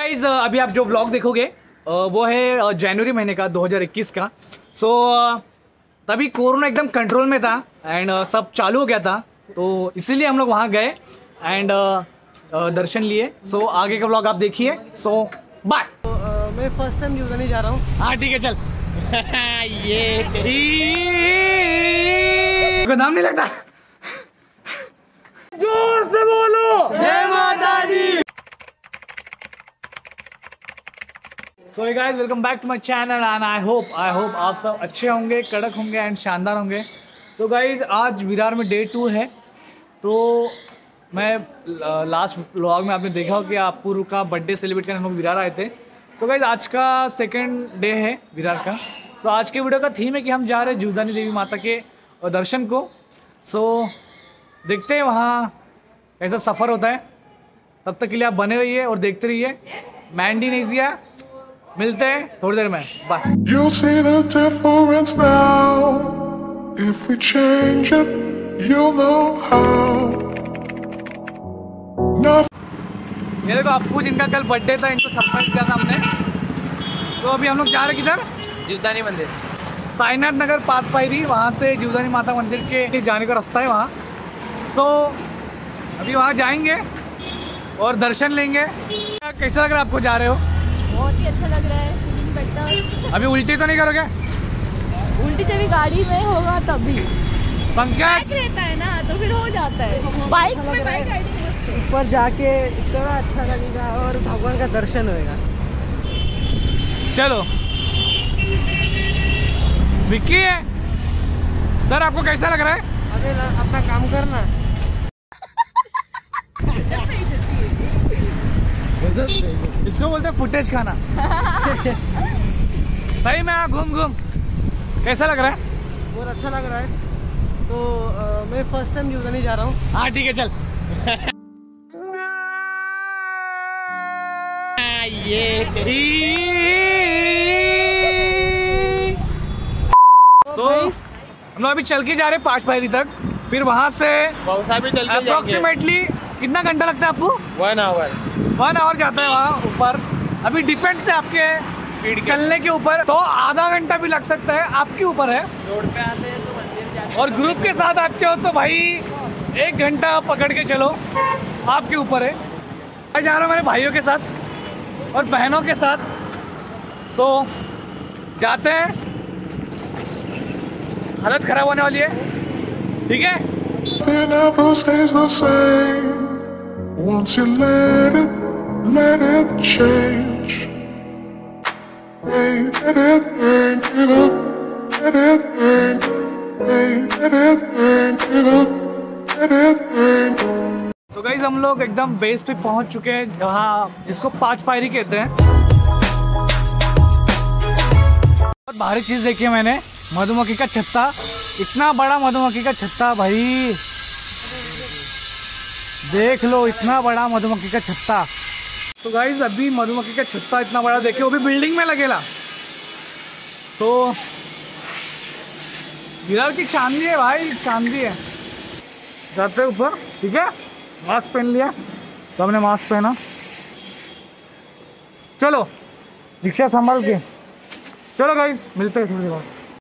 Guys अभी आप जो व्लॉग देखोगे वो है जनवरी महीने का 2021 का। सो तभी कोरोना एकदम कंट्रोल में था एंड सब चालू हो गया था, तो इसीलिए हम लोग वहाँ गए एंड दर्शन लिए। सो आगे का व्लॉग आप देखिए। So bye. मैं फर्स्ट टाइम जीवदानी जा रहा हूँ। हाँ ठीक है चल। ये नाम नहीं लगता, जोर से बोलो जय माता दी। So guys welcome back to my channel and I hope आप सब अच्छे होंगे, कड़क होंगे एंड शानदार होंगे। तो गाइस आज विरार में डे 2 है। तो मैं लास्ट व्लॉग में आपने देखा हो कि अपूर्व का बर्थडे सेलिब्रेट करने हम लोग विरार आए थे। तो गाइस आज का सेकंड डे है विरार का। तो आज के वीडियो का थीम है कि हम जा रहे हैं जीवदानी देवी माता के दर्शन को। सो देखते हैं वहाँ कैसा सफ़र होता है। तब तक के लिए आप बने रहिए और देखते रहिए। मैंडी नेजिया मिलते हैं थोड़ी देर में, bye. You'll see the difference now. If we change it, you'll know how. मेरे को आपको जिनका कल बर्थडे था इनको सरप्राइज किया था हमने। तो अभी हम लोग जा रहे किधर? जीवदानी मंदिर, साईनाथ नगर पास पायरी, वहाँ से जीवदानी माता मंदिर के जाने का रास्ता है वहाँ। तो अभी वहाँ जाएंगे और दर्शन लेंगे। कैसा लग रहा है आपको जा रहे हो? बहुत ही अच्छा लग रहा है, फीलिंग बेटर। अभी उल्टी तो नहीं करोगे? उल्टी जब भी गाड़ी में होगा तभी। पंकज रहता है ना तो फिर हो जाता है। बाइक में बाइक राइडिंग ऊपर जाके इतना अच्छा लगेगा और भगवान का दर्शन होएगा। चलो विक्की है सर, आपको कैसा लग रहा है? अबे अपना काम करना। इसको बोलते हैं फुटेज खाना। सही में घूम कैसा लग रहा है? बहुत अच्छा लग रहा है। तो मैं फर्स्ट टाइम जीवदानी जा रहा हूँ। हाँ ठीक है चल। तो हम लोग अभी चल के जा रहे हैं 5 पायरी तक, फिर वहाँ से अप्रोक्सीमेटली कितना घंटा लगता है आपको? 1 आवर। 1 आवर जाता है वहाँ ऊपर। अभी डिपेंड है आपके चलने के ऊपर, तो आधा घंटा भी लग सकता है, आपके ऊपर है। रोड पे आते हैं तो मंदिर जाते और ग्रुप के साथ आते हो तो भाई 1 घंटा पकड़ के चलो, आपके ऊपर है। मैं जा रहा हूँ मेरे भाइयों के साथ और बहनों के साथ। तो जाते हैं, हालत खराब होने वाली है, ठीक है? It never stays the same. Once you let it change. Hey, let it change. Let it change. Hey, let it change. Let it change. तो गाइस हम लोग एकदम बेस पे पहुंच चुके हैं, जहाँ जिसको 5 पायरी कहते हैं। बहुत भारी चीज देखी है मैंने, मधुमक्खी का छत्ता। इतना बड़ा मधुमक्खी का छत्ता भाई, देख लो इतना बड़ा मधुमक्खी का छत्ता। तो गाइस अभी मधुमक्खी का छत्ता इतना बड़ा देखे, वो भी बिल्डिंग में लगेला। तो विरार की चांदी है भाई, चांदी है। जाते हैं ऊपर, ठीक है? मास्क पहन लिया तो हमने मास्क पहना। चलो रिक्शा संभाल के चलो गाइस, मिलते हैं थोड़ी देर बाद।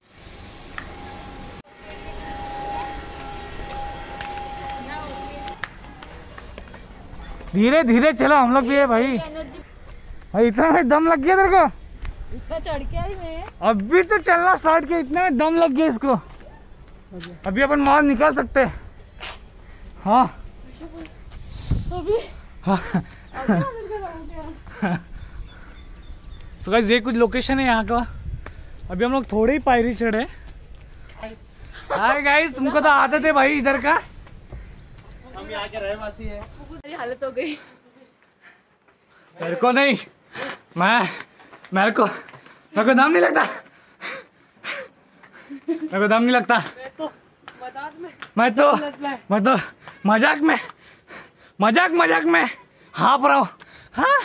धीरे धीरे चलो, हम लोग भी है भाई। भाई इतना में दम लग गया तेरे को? इतना चढ़ के आई मैं। अभी तो चलना स्टार्ट किया, इतने में दम लग गया इसको। अभी अपन माल निकाल सकते हैं। हाँ अभी तो गाइस ये कुछ लोकेशन है यहाँ का। अभी हम लोग थोड़े ही पायरी चढ़े। हाय गाइस, तुमको तो आदत है भाई इधर का। हम यहाँ के रहवासी हैं। मेरी हालत हो गई। मेरे को नहीं, मेरे को दम नहीं लगता। मेरे को दम नहीं लगता। मैं तो मजाक में हाँप रहा हूँ। हाँ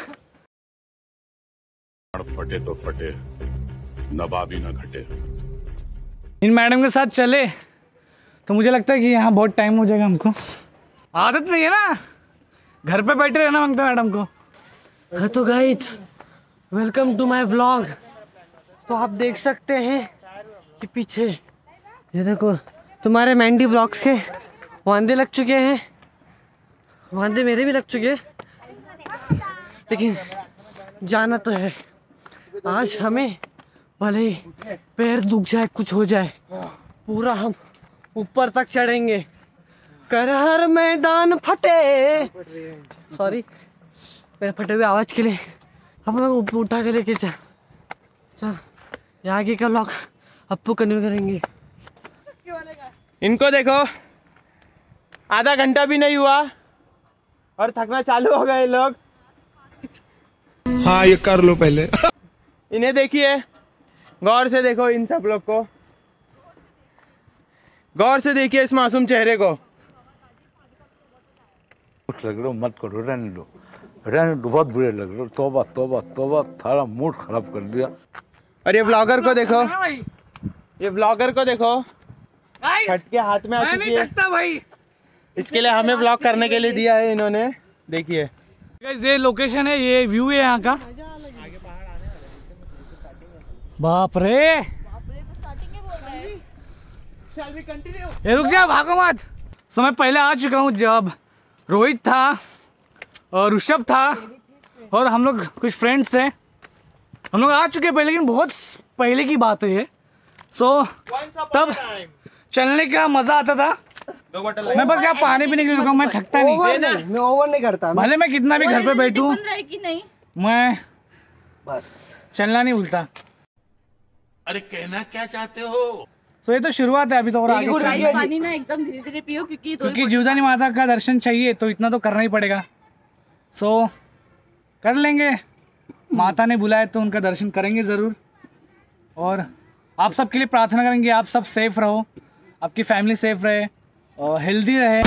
फटे तो फटे, नवाबी न घटे। इन मैडम के साथ चले तो मुझे लगता है कि यहाँ बहुत टाइम हो जाएगा हमको। आदत नहीं है ना, घर पे बैठे रहना मांगता मैडम को। हाँ तो guys welcome to my vlog. तो आप देख सकते हैं कि पीछे ये देखो तुम्हारे मैंडी व्लॉग्स के वांदे लग चुके हैं, वांदे मेरे भी लग चुके हैं, लेकिन जाना तो है। आज हमें भले ही पैर दुख जाए कुछ हो जाए, पूरा हम ऊपर तक चढ़ेंगे। कर हर मैदान फतेह, सॉरी मेरे फटे हुए आवाज़ के लिए अब मैं उठा के लेके चल यहाँ आगे का व्लॉग अप्पू कंटिन्यू करेंगे। इनको देखो आधा घंटा भी नहीं हुआ और थकना चालू हो गए लोग। हाँ ये कर लो पहले। इन्हें देखिए, गौर से देखो, इन सब लोग को गौर से देखिए, इस मासूम चेहरे को। लग रहा मत करो, रहने दो, बहुत बुरे लग रहे हो। तौबा तौबा तौबा, थारा मूड खराब कर दिया। और ये व्लॉगर को देखो, ये व्लॉगर को देखो, खट के हाथ में आ चुकी है भाई। इसके लिए हमें व्लॉग करने के लिए दिया है इन्होंने। देखिए गाइस ये लोकेशन है, ये व्यू है यहाँ का। बाप रे, ये रुक जा, भागो मत। सो मैं पहले आ चुका हूँ जब रोहित था और ऋषभ था और हम लोग कुछ फ्रेंड्स थे, हम लोग आ चुके पहले, लेकिन बहुत पहले की बात है ये। सो तब चलने का मजा आता था। मैं बस यहाँ पानी पीने के लिए रुका, मैं थकता नहीं, मैं ओवर नहीं करता। भले मैं कितना भी घर पे बैठूं, नहीं मैं बस चलना नहीं भूलता। अरे कहना क्या चाहते हो? तो ये तो शुरुआत है, अभी तो और आगे पानी ना एकदम धीरे धीरे पियो क्योंकि जीवदानी माता का दर्शन चाहिए तो इतना तो करना ही पड़ेगा। सो कर लेंगे, माता ने बुलाया तो उनका दर्शन करेंगे ज़रूर। और आप सबके लिए प्रार्थना करेंगे, आप सब सेफ रहो, आपकी फैमिली सेफ रहे और हेल्दी रहे।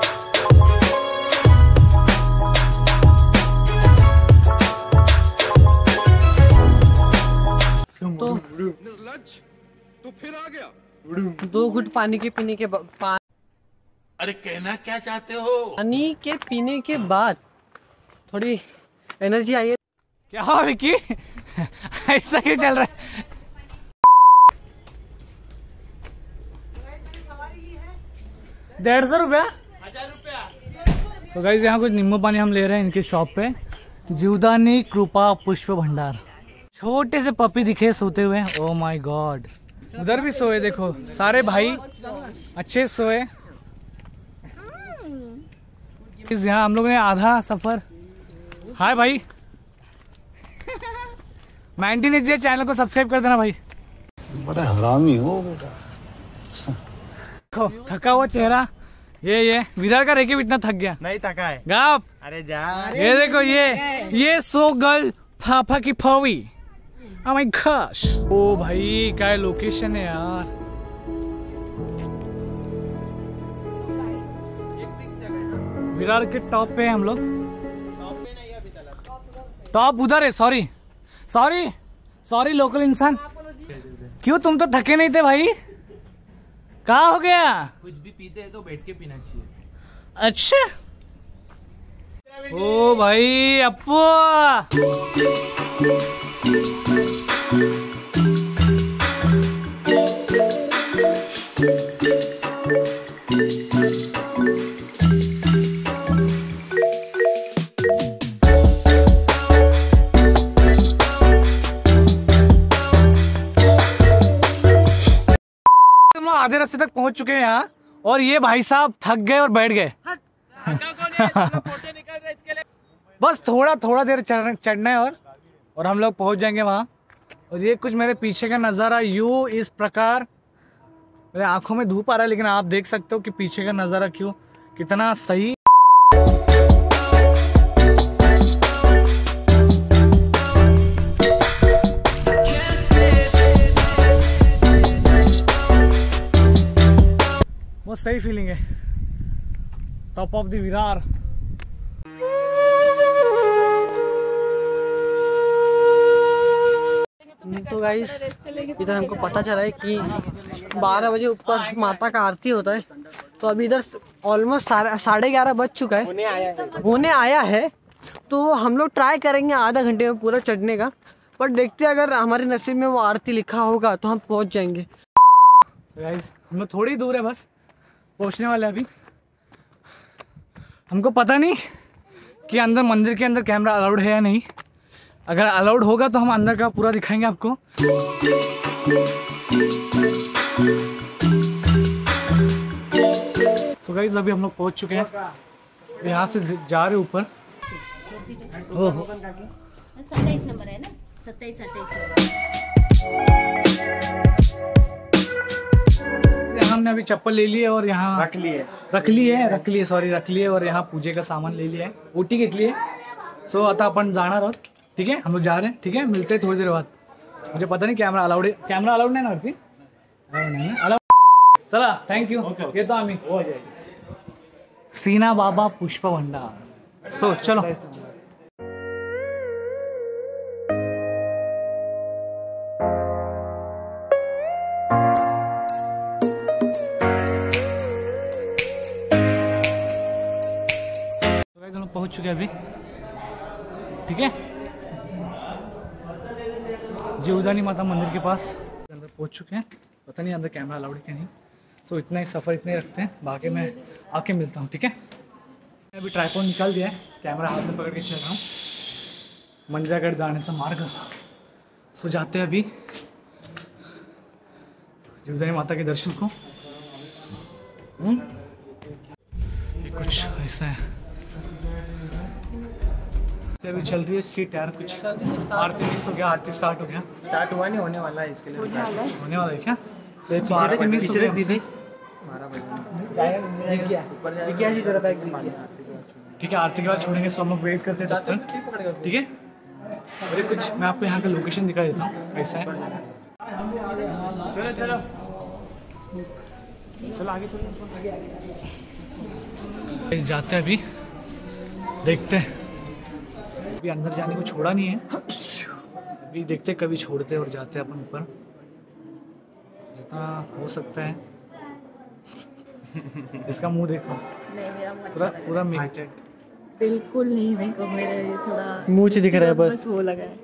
तो फिर आ गया। 2 घुट पानी के पीने के अरे कहना क्या चाहते हो? पानी के पीने के बाद थोड़ी एनर्जी आई है। क्या हुआ विकी? ऐसा क्यों चल रहा है? 150 रुपया। तो गाइस यहाँ कुछ नींबू पानी हम ले रहे हैं इनके शॉप पे, जीवदानी कृपा पुष्प भंडार। छोटे से पपी दिखे सोते हुए, ओ माय गॉड। उधर भी सोए, देखो सारे भाई अच्छे सोए। यहाँ हम लोग ने आधा सफर। हाय भाई, मैंटी ने चैनल को सब्सक्राइब कर देना भाई। बड़ा हरामी हो बेटा। देखो थका हुआ चेहरा, ये विरार का रेके भी इतना थक गया। नहीं थका है गाप। अरे जा। ये देखो ये सो गर्ल फाफा की फवी। Oh my gosh! ओ भाई क्या लोकेशन है यार। विरार के टॉप पे हम लोग। टॉप उधर है, सॉरी सॉरी सॉरी लोकल इंसान। क्यों तुम तो थके नहीं थे भाई, क्या हो गया? कुछ भी पीते हैं तो बैठ के पीना चाहिए। अच्छा ओ भाई अप्पू, हम लोग आधे रास्ते तक पहुंच चुके हैं यहाँ और ये भाई साहब थक गए और बैठ गए। बस थोड़ा देर चढ़ना है और हम लोग पहुंच जाएंगे वहाँ। और ये कुछ मेरे पीछे का नज़ारा यूँ इस प्रकार, मेरे आंखों में धूप आ रहा है लेकिन आप देख सकते हो कि पीछे का नज़ारा क्यों कितना सही। बहुत सही फीलिंग है, टॉप ऑफ द विरार। तो गाइस इधर हमको पता चला है कि 12 बजे ऊपर माता का आरती होता है। तो अभी इधर ऑलमोस्ट 11:30 बज चुका है, होने आया है। तो हम लोग ट्राई करेंगे आधा घंटे में पूरा चढ़ने का, पर देखते हैं अगर हमारे नसीब में वो आरती लिखा होगा तो हम पहुंच जाएंगे। So guys, हम लोग थोड़ी दूर है बस, पहुंचने वाले अभी। हमको पता नहीं कि अंदर मंदिर के अंदर कैमरा अलाउड है या नहीं। अगर अलाउड होगा तो हम अंदर का पूरा दिखाएंगे आपको। So guys, अभी हम लोग पहुंच चुके हैं, यहाँ से जा रहे ऊपर। 27 नंबर है ना, 27-28 हमने अभी चप्पल ले ली है और यहाँ रख ली है और यहाँ पूजे का सामान ले लिया है, ओटी घेतली आहे। सो आता आपण जाणार आहोत, ठीक है, हम लोग जा रहे हैं, ठीक है, मिलते हैं थोड़ी देर बाद। मुझे पता नहीं कैमरा अलाउड है, कैमरा अलाउड नाही ना वरती, नाही ना अलाउड। चला, थँक्यू, येतो आम्ही। सीना बाबा पुष्प भंडार। सो चलो। हम लोग पहुंच चुके हैं अभी, ठीक है, जीवदानी माता मंदिर के पास अंदर पहुंच चुके हैं। पता नहीं अंदर कैमरा अलाउड है कि नहीं। सो इतना ही सफ़र इतने रखते हैं, बाकी मैं आके मिलता हूँ, ठीक है। मैं अभी ट्राइपॉड निकाल दिया है, कैमरा हाथ में पकड़ के चल रहा हूँ मंदिरागढ़ जाने से मार्ग। सो जाते हैं अभी जीवदानी माता के दर्शन को। ये कुछ ऐसा है, अभी चल रही है सीट यार, कुछ आरती मिस हो गया, आरती स्टार्ट हो गया, स्टार्ट हुआ नहीं, होने वाला है, इसके लिए होने वाला है क्या? पीछे ठीक है, आरती के बाद छोड़ेंगे, सब लोग वेट करते हैं तब तक, ठीक है। अरे कुछ मैं आपको यहाँ का लोकेशन दिखा देता हूँ कैसा है। चलो चलो चलो आगे चलो, जाते हैं अभी, देखते हैं। अभी अंदर जाने को छोड़ा नहीं है, अभी देखते कभी छोड़ते और जाते हैं अपन ऊपर, जितना हो सकता है। इसका मुंह देखो, नहीं मेरा मुंह पूरा अच्छा लगा। पूरा बिल्कुल नहीं, मेरे को मेरा ये थोड़ा मुंह से दिख रहा है बस वो लगा है।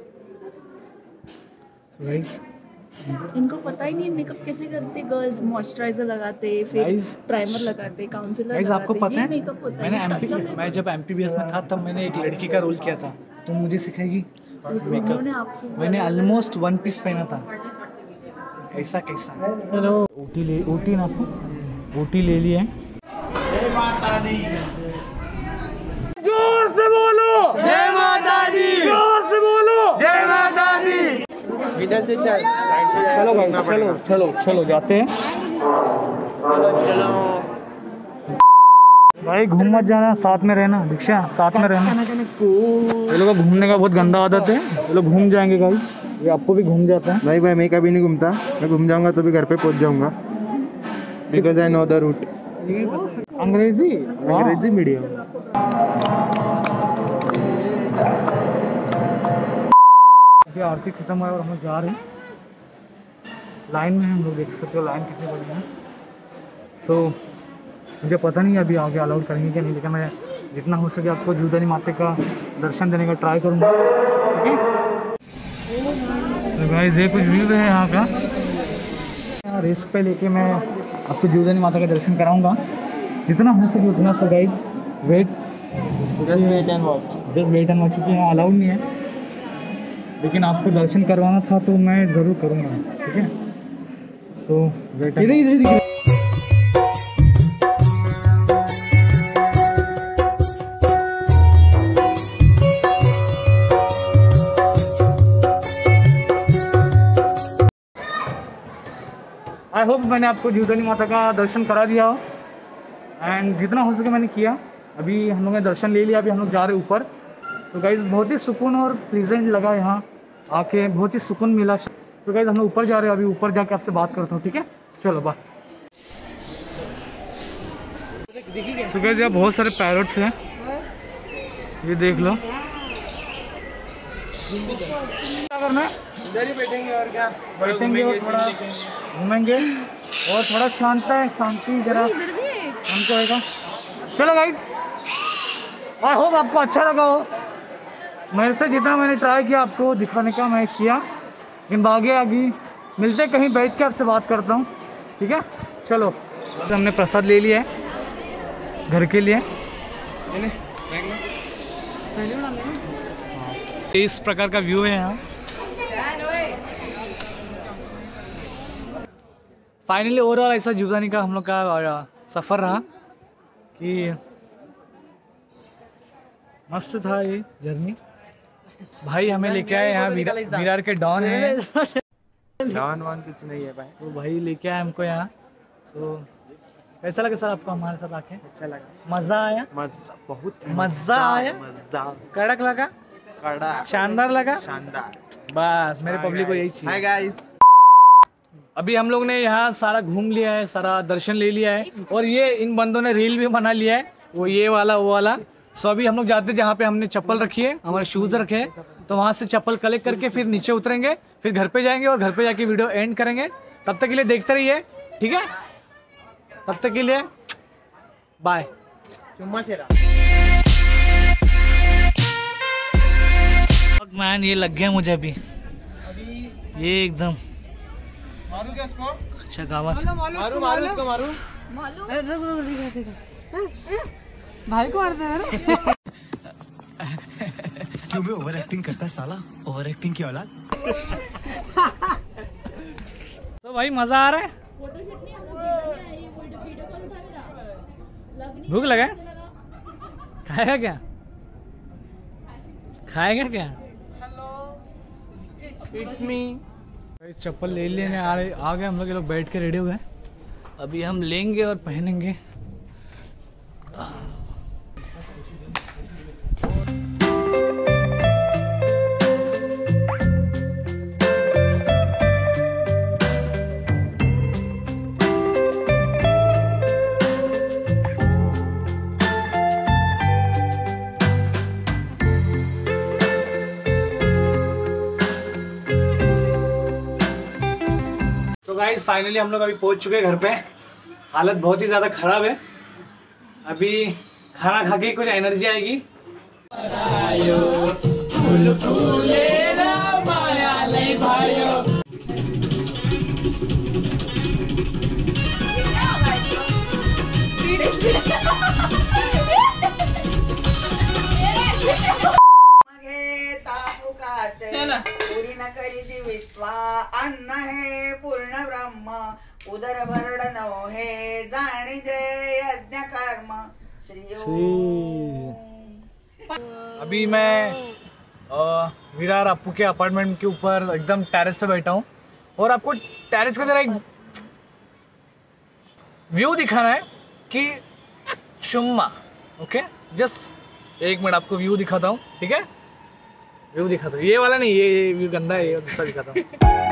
गाइस इनको पता ही नहीं मेकअप कैसे करते गर्ल्स, मॉइस्चराइजर लगाते, फिर Guys, प्राइमर लगाते, काउंसिलर गाइस आपको लगाते, पता ये है, मेकअप होता मैंने है। मैं जब MPBS में था तब मैंने एक लड़की का रोल किया था, तो मुझे सिखाएगी उन्होंने मेकअप। आपको मैंने ऑलमोस्ट 1 पीस पहना था, ऐसा कैसा। हेलो, ओटी ना आपको ओटी ले ली है। जोर से बोलो जय माता दी, जोर से बोलो जय माता दी। इधर से चल, चलो भाई, चलो चलो चलो जाते हैं। चलो भाई, घूम मत जाना, साथ में रहना, दीक्षा साथ में रहना। ये लोग का घूमने का बहुत गंदा आदत है, ये लोग घूम जाएंगे गाइस, ये आपको भी घूम जाता है। नहीं भाई, मैं कभी नहीं घूमता, मैं घूम जाऊंगा तो भी घर पे पहुंच जाऊंगा, because I know the route. अंग्रेजी मीडियम। आरती खत्म हुआ और हम लोग जा रहे हैं, लाइन में हम लोग देख सकते हो लाइन कितनी बड़ी है। सो मुझे पता नहीं अभी आगे अलाउड करेंगे क्या नहीं, लेकिन मैं जितना हो सके आपको जीवदानी माता का दर्शन देने का ट्राई करूँगा, ठीक है। तो गाइस ये कुछ व्यू है यहाँ का, यहाँ रिस्क पे लेके मैं आपको जीवदानी माता का दर्शन कराऊँगा जितना हो सके उतना। So guys wait and watch, क्योंकि यहाँ अलाउड नहीं है, लेकिन आपको दर्शन करवाना था तो मैं ज़रूर करूँगा, ठीक है। सो वेट। आई होप मैंने आपको जीवदानी माता का दर्शन करा दिया हो, एंड जितना हो सके मैंने किया। अभी हम लोग ने दर्शन ले लिया, अभी हम लोग जा रहे ऊपर। तो गाइज़ बहुत ही सुकून और प्लीजेंट लगा यहाँ आके, बहुत ही सुकून मिला। तो गाइज़ हम लोग ऊपर जा रहे हैं, अभी ऊपर जाके आपसे बात करता हूँ, ठीक है, चलो बाय। तो गाइज़ यहाँ बहुत सारे पैरट्स हैं, ये देख लो। क्या करना है, इधर ही बैठेंगे और क्या, बैठेंगे और थोड़ा घूमेंगे और थोड़ा शांति जरा हमको होगा। चलो गाइज, आई होप आपको अच्छा लगा हो। मेरे से जितना मैंने ट्राई किया आपको दिखाने का मैं किया, लेकिन आगे मिलते कहीं बैठ के आपसे बात करता हूँ, ठीक है। चलो तो हमने प्रसाद ले लिया है घर के लिए। इस प्रकार का व्यू है यहाँ। फाइनली ओवरऑल ऐसा जीवदानी का हम लोग का सफ़र रहा कि मस्त था ये जर्नी। भाई हमें लेके आए यहाँ विरार के डॉन है। डॉन वन कुछ नहीं है भाई। तो भाई लेके आए हमको यहाँ। तो कैसा लगा सर आपको हमारे साथ आके? अच्छा लगा, मज़ा आया? मजा बहुत मज़ा आया? मजा कड़क लगा? कड़क शानदार लगा? शानदार। बस मेरे पब्लिक को यही हाय चाहिए। गाइस, अभी हम लोग ने यहाँ सारा घूम लिया है, सारा दर्शन ले लिया है, और ये इन बंदों ने रील भी बना लिया है, वो ये वाला वो वाला। सो अभी हम लोग जाते हैं जहाँ पे हमने चप्पल रखी है, हमारे शूज़ रखे हैं, तो वहाँ से चप्पल कलेक्ट करके फिर नीचे उतरेंगे, फिर घर पे जाएंगे और घर पे जाके वीडियो एंड करेंगे। तब तक के लिए देखते रहिए, ठीक है। तब तक के लिए बाय। चुम्मा शेरा। मैन ये लग गया मुझे अभी ये एकदम। मारू क्या इसको? अच्छा गावात मारू इसको मारू। भाई को मारते हैं। क्यों मैं ओवर एक्टिंग करता साला, ओवर एक्टिंग की औलाद। तो भाई मजा आ रहा है? भूख लगा? खाएगा क्या? खाएगा क्या? It's me. चप्पल ले लेने आ गए हम लोग। ये लोग बैठ के रेडी हो गए, अभी हम लेंगे और पहनेंगे। तो गाइस फाइनली हम लोग अभी पहुंच चुके हैं घर पे। हालत बहुत ही ज़्यादा ख़राब है, अभी खाना खा के कुछ एनर्जी आएगी। पुरी न करीची विश्वा अन्न हे पूर्ण ब्रह्म उदर भरड नो हे जाणी जय यज्ञ कर्म अभी मैं विरार अप्पू के अपार्टमेंट के ऊपर एकदम टेरेस पे बैठा हूँ, और आपको टेरेस का जरा एक व्यू दिखाना है कि शुम्मा। ओके, जस्ट एक मिनट आपको व्यू दिखाता हूँ, ठीक है। व्यू दिखाता हूँ, ये वाला नहीं, ये व्यू गंदा है, ये दूसरा दिखाता हूँ।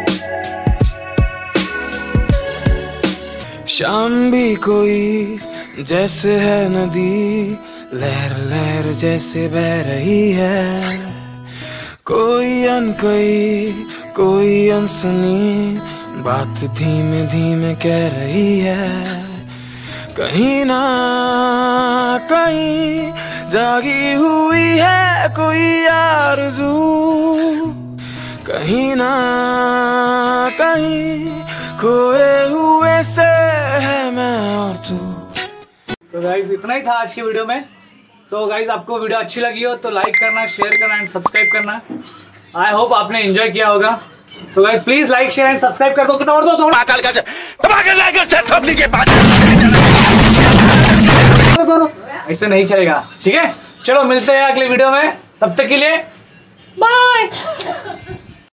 शाम भी कोई जैसे है नदी, लहर लहर जैसे बह रही है, कोई अनकही कोई अनसुनी बात धीमे धीमे कह रही है, कहीं ना कहीं जागी हुई है कोई आरज़ू, कहीं ना कहीं खोए हुए से है मैं और तू। तो गाइज इतना ही था आज की वीडियो में। तो गाइज आपको वीडियो अच्छी लगी हो तो लाइक करना, शेयर करना एंड सब्सक्राइब करना। आई होप आपने एंजॉय किया होगा। So guys please like share and subscribe कर दो। ऐसे नहीं चलेगा, ठीक है। चलो मिलते हैं अगले वीडियो में, तब तक के लिए बाय।